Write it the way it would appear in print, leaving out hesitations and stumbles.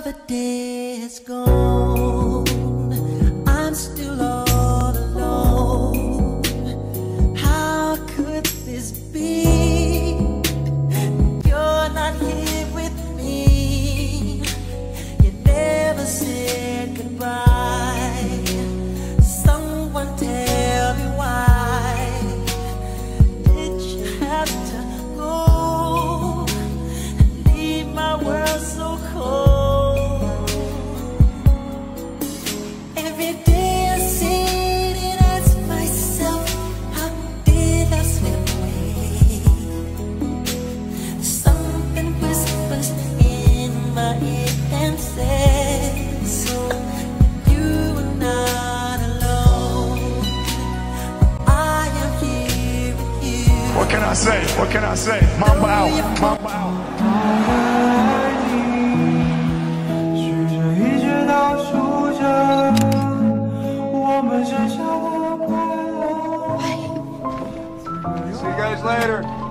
the day is gone, I'm still all alone. How could this be? You're not here with me. You never said goodbye. Someone tell me why did you have to go and leave my world so cold? Every day I sit and ask myself, how did I slip away? Something whispers in my ear and says, you are not alone. I am here with you. What can I say? What can I say? Mamba out. Mamba out. 试着一直倒数着我们剩下的快乐。 See you guys later.